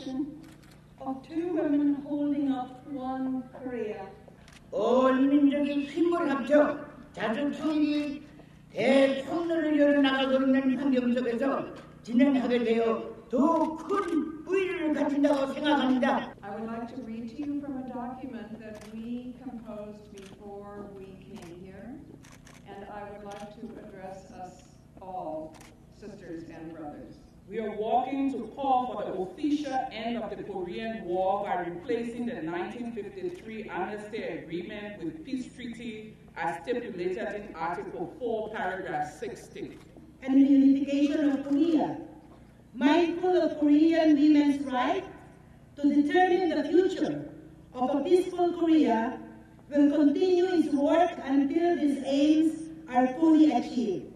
proclamation of two women holding up one Korea. 온 민족이 힘을 합쳐 자주총기 대통론을 열어나가고 있는 환경 속에서 진행하게 되어 더욱 큰 의의를 갖춘다고 생각합니다. I would like to read to you from a document that we composed before we came here, and I would like to address us all, sisters and brothers. We are working to call for the official end of the Korean War by replacing the 1953 Amnesty Agreement with peace treaty as stipulated in Article 4, Paragraph 60. And the unification of Korea, mindful of Korean women's right to determine the future of a peaceful Korea, will continue its work until these aims are fully achieved.